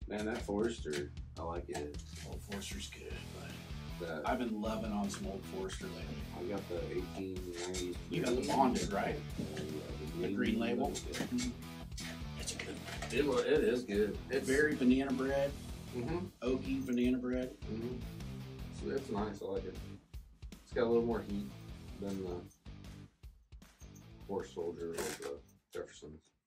Man, that Forester, I like it. Old Forester's good. That, I've been loving on some Old Forester lately. I got the 1890. You got the bonded, right? The green label. Mm-hmm. It's a good one. It is good. It's very banana bread, Mm-hmm. oaky banana bread. Mm-hmm. So it's nice. I like it. It's got a little more heat than the Horse Soldier or the Jefferson's.